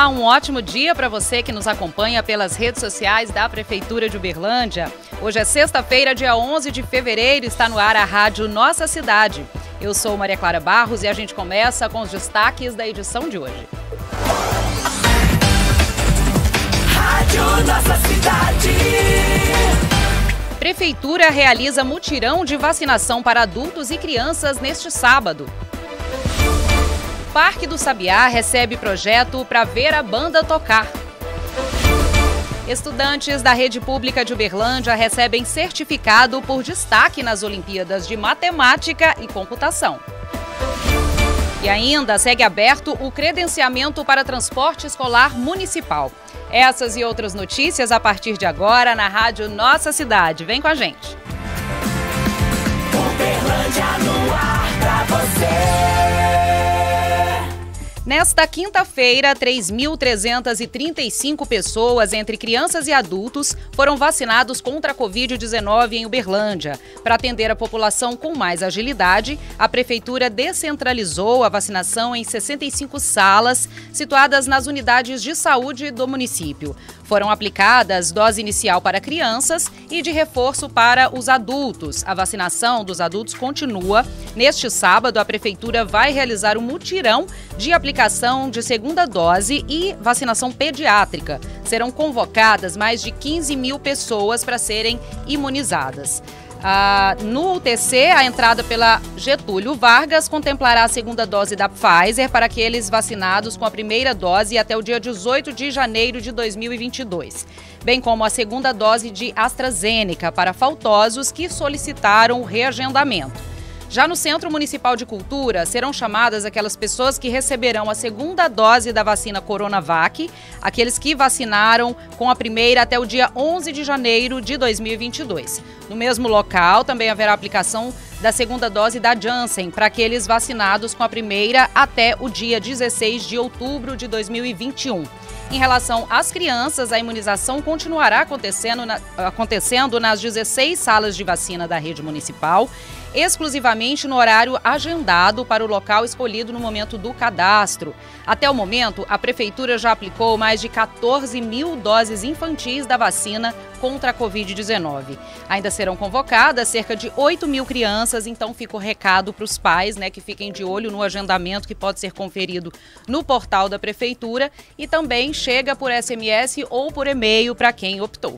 Olá, um ótimo dia para você que nos acompanha pelas redes sociais da Prefeitura de Uberlândia. Hoje é sexta-feira, dia 11 de fevereiro, está no ar a Rádio Nossa Cidade. Eu sou Maria Clara Barros e a gente começa com os destaques da edição de hoje. Rádio Nossa Cidade. Prefeitura realiza mutirão de vacinação para adultos e crianças neste sábado. Parque do Sabiá recebe projeto para ver a banda tocar. Estudantes da rede pública de Uberlândia recebem certificado por destaque nas Olimpíadas de Matemática e Computação. E ainda segue aberto o credenciamento para transporte escolar municipal. Essas e outras notícias a partir de agora na Rádio Nossa Cidade. Vem com a gente. Uberlândia no ar pra você. Nesta quinta-feira, 3.335 pessoas, entre crianças e adultos, foram vacinados contra a Covid-19 em Uberlândia. Para atender a população com mais agilidade, a Prefeitura descentralizou a vacinação em 65 salas, situadas nas unidades de saúde do município. Foram aplicadas dose inicial para crianças e de reforço para os adultos. A vacinação dos adultos continua. Neste sábado, a Prefeitura vai realizar um mutirão de aplicação de segunda dose e vacinação pediátrica. Serão convocadas mais de 15 mil pessoas para serem imunizadas. No UTC, a entrada pela Getúlio Vargas contemplará a segunda dose da Pfizer para aqueles vacinados com a primeira dose até o dia 18 de janeiro de 2022, bem como a segunda dose de AstraZeneca para faltosos que solicitaram o reagendamento. Já no Centro Municipal de Cultura, serão chamadas aquelas pessoas que receberão a segunda dose da vacina Coronavac, aqueles que vacinaram com a primeira até o dia 11 de janeiro de 2022. No mesmo local, também haverá aplicação da segunda dose da Janssen para aqueles vacinados com a primeira até o dia 16 de outubro de 2021. Em relação às crianças, a imunização continuará acontecendo nas 16 salas de vacina da rede municipal, exclusivamente no horário agendado para o local escolhido no momento do cadastro. Até o momento, a Prefeitura já aplicou mais de 14 mil doses infantis da vacina contra a Covid-19. Ainda serão convocadas cerca de 8 mil crianças, então fica o recado para os pais, que fiquem de olho no agendamento que pode ser conferido no portal da Prefeitura e também chega por SMS ou por e-mail para quem optou.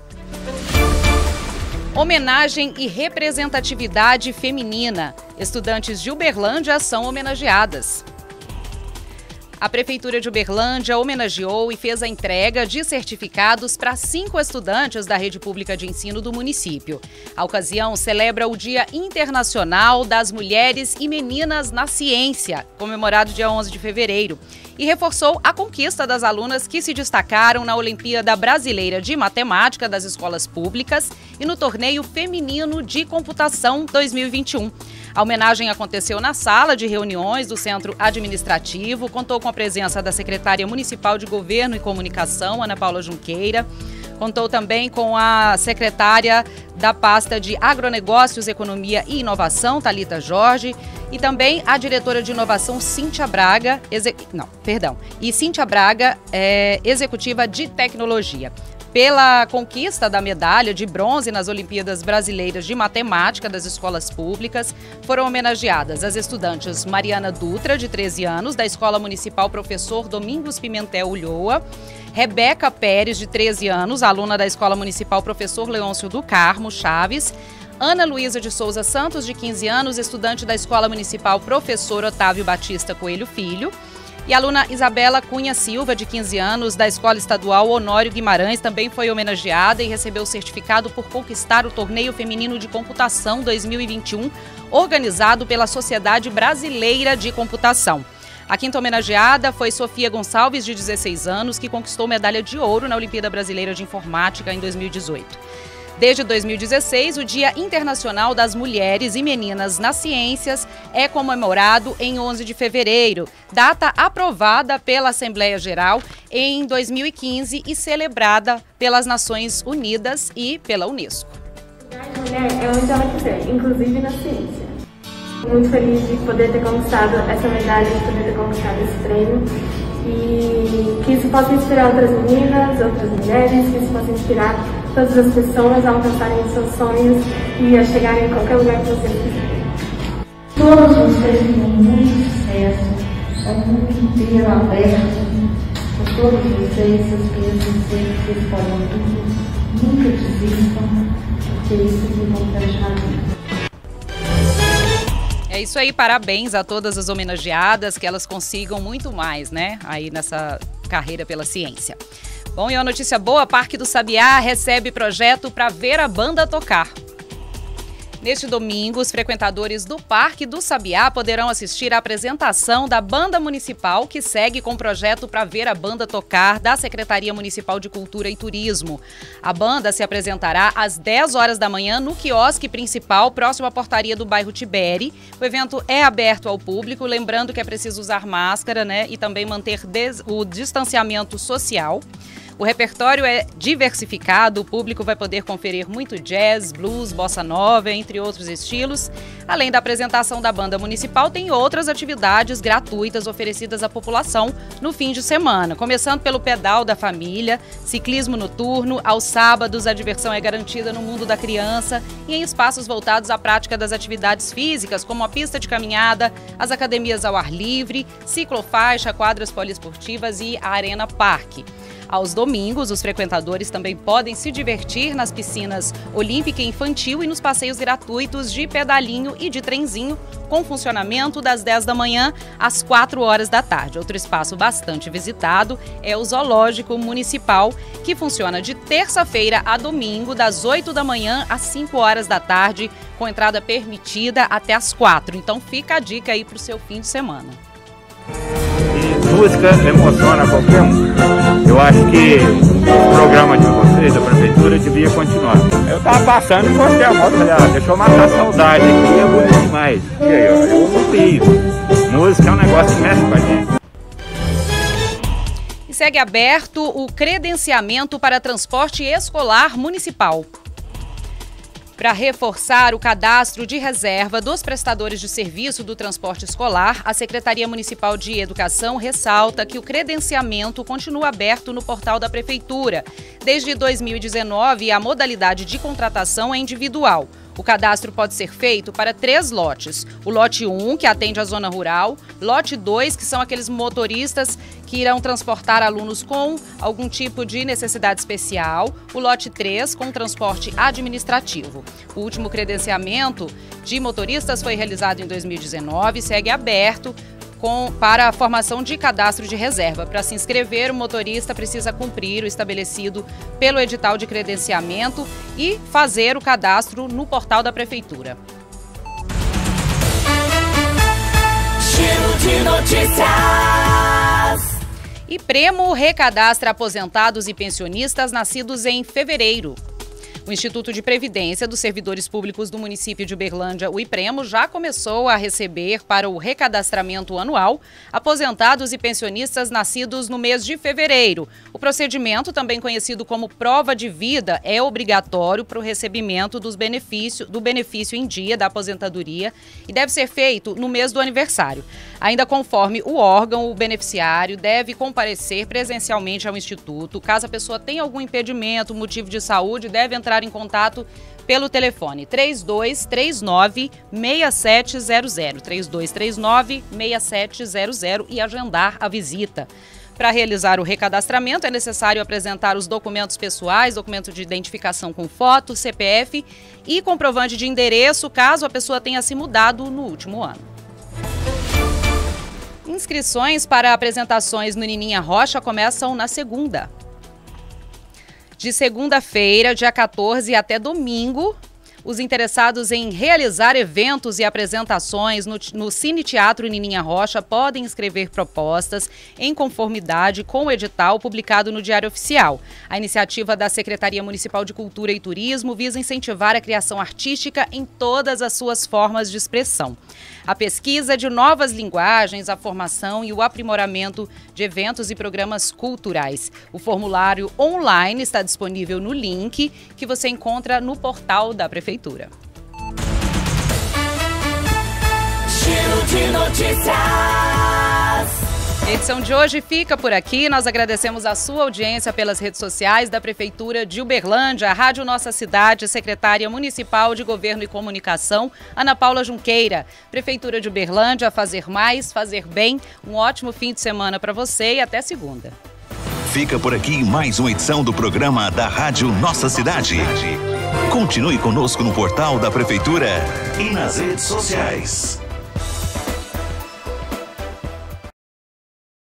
Homenagem e representatividade feminina. Estudantes de Uberlândia são homenageadas. A Prefeitura de Uberlândia homenageou e fez a entrega de certificados para 5 estudantes da rede pública de ensino do município. A ocasião celebra o Dia Internacional das Mulheres e Meninas na Ciência, comemorado dia 11 de fevereiro, e reforçou a conquista das alunas que se destacaram na Olimpíada Brasileira de Matemática das Escolas Públicas e no Torneio Feminino de Computação 2021. A homenagem aconteceu na sala de reuniões do Centro Administrativo, contou com a presença da secretária municipal de Governo e Comunicação, Ana Paula Junqueira, contou também com a secretária da pasta de Agronegócios, Economia e Inovação, Thalita Jorge, e também a diretora de Inovação, Cíntia Braga, executiva de Tecnologia. Pela conquista da medalha de bronze nas Olimpíadas Brasileiras de Matemática das Escolas Públicas, foram homenageadas as estudantes Mariana Dutra, de 13 anos, da Escola Municipal Professor Domingos Pimentel Ulloa, Rebeca Pérez, de 13 anos, aluna da Escola Municipal Professor Leôncio do Carmo Chaves, Ana Luísa de Souza Santos, de 15 anos, estudante da Escola Municipal Professor Otávio Batista Coelho Filho, e a aluna Isabela Cunha Silva, de 15 anos, da Escola Estadual Honório Guimarães, também foi homenageada e recebeu o certificado por conquistar o Torneio Feminino de Computação 2021, organizado pela Sociedade Brasileira de Computação. A quinta homenageada foi Sofia Gonçalves, de 16 anos, que conquistou medalha de ouro na Olimpíada Brasileira de Informática em 2018. Desde 2016, o Dia Internacional das Mulheres e Meninas nas Ciências é comemorado em 11 de fevereiro, data aprovada pela Assembleia Geral em 2015 e celebrada pelas Nações Unidas e pela Unesco. A mulher é onde ela quiser, inclusive na ciência. Muito feliz de poder ter conquistado essa medalha, de poder ter conquistado esse prêmio. e que isso possa inspirar outras meninas, outras mulheres, que isso possa inspirar todas as pessoas a alcançarem os seus sonhos e a chegarem em qualquer lugar que vocês quiserem. Todos vocês tenham muito sucesso, só o mundo inteiro aberto por todos vocês, seus crianças, vocês podem tudo, nunca desistam, porque isso que vão deixar a vida. É isso aí, parabéns a todas as homenageadas, que elas consigam muito mais, né, aí nessa carreira pela ciência. Bom, e uma notícia boa, Parque do Sabiá recebe projeto para ver a banda tocar. Neste domingo, os frequentadores do Parque do Sabiá poderão assistir à apresentação da Banda Municipal, que segue com o projeto para ver a banda tocar da Secretaria Municipal de Cultura e Turismo. A banda se apresentará às 10 horas da manhã no quiosque principal, próximo à portaria do bairro Tiberi. O evento é aberto ao público, lembrando que é preciso usar máscara, né, e também manter o distanciamento social. O repertório é diversificado, o público vai poder conferir muito jazz, blues, bossa nova, entre outros estilos. Além da apresentação da banda municipal, tem outras atividades gratuitas oferecidas à população no fim de semana. Começando pelo pedal da família, ciclismo noturno, aos sábados a diversão é garantida no mundo da criança e em espaços voltados à prática das atividades físicas, como a pista de caminhada, as academias ao ar livre, ciclofaixa, quadras poliesportivas e a Arena Parque. Aos domingos, os frequentadores também podem se divertir nas piscinas olímpica e infantil e nos passeios gratuitos de pedalinho e de trenzinho, com funcionamento das 10 da manhã às 4 horas da tarde. Outro espaço bastante visitado é o Zoológico Municipal, que funciona de terça-feira a domingo, das 8 da manhã às 5 horas da tarde, com entrada permitida até às 4. Então fica a dica aí para o seu fim de semana. E música emociona qualquer um. Eu acho que o programa de vocês, da prefeitura, devia continuar. Eu tava passando e postei a moto, falei, deixa eu matar a saudade aqui, é bonito demais. E aí, ó, eu ouvi isso. Música é um negócio que mexe com a gente. E segue aberto o credenciamento para transporte escolar municipal. Para reforçar o cadastro de reserva dos prestadores de serviço do transporte escolar, a Secretaria Municipal de Educação ressalta que o credenciamento continua aberto no portal da Prefeitura. Desde 2019, a modalidade de contratação é individual. O cadastro pode ser feito para 3 lotes. O lote 1, que atende a zona rural, lote 2, que são aqueles motoristas que irão transportar alunos com algum tipo de necessidade especial, o lote 3, com transporte administrativo. O último credenciamento de motoristas foi realizado em 2019 e segue aberto para a formação de cadastro de reserva. Para se inscrever, o motorista precisa cumprir o estabelecido pelo edital de credenciamento e fazer o cadastro no portal da Prefeitura. Giro de notícias. E Premo recadastra aposentados e pensionistas nascidos em fevereiro. O Instituto de Previdência dos Servidores Públicos do município de Uberlândia, o IPREMO, já começou a receber para o recadastramento anual aposentados e pensionistas nascidos no mês de fevereiro. O procedimento, também conhecido como prova de vida, é obrigatório para o recebimento do benefício em dia da aposentadoria e deve ser feito no mês do aniversário. Ainda conforme o órgão, o beneficiário deve comparecer presencialmente ao Instituto. Caso a pessoa tenha algum impedimento, motivo de saúde, deve entrar em contato pelo telefone 3239-6700, 3239-6700 e agendar a visita. Para realizar o recadastramento é necessário apresentar os documentos pessoais, documento de identificação com foto, CPF e comprovante de endereço, caso a pessoa tenha se mudado no último ano. Inscrições para apresentações no Nininha Rocha começam na segunda. De segunda-feira, dia 14, até domingo, os interessados em realizar eventos e apresentações no Cine Teatro Nininha Rocha podem inscrever propostas em conformidade com o edital publicado no Diário Oficial. A iniciativa da Secretaria Municipal de Cultura e Turismo visa incentivar a criação artística em todas as suas formas de expressão. A pesquisa de novas linguagens, a formação e o aprimoramento de eventos e programas culturais. O formulário online está disponível no link que você encontra no portal da Prefeitura. Giro de notícias. A edição de hoje fica por aqui. Nós agradecemos a sua audiência pelas redes sociais da Prefeitura de Uberlândia, a Rádio Nossa Cidade, secretária municipal de Governo e Comunicação, Ana Paula Junqueira. Prefeitura de Uberlândia, fazer mais, fazer bem. Um ótimo fim de semana para você e até segunda. Fica por aqui mais uma edição do programa da Rádio Nossa Cidade. Continue conosco no portal da Prefeitura e nas redes sociais.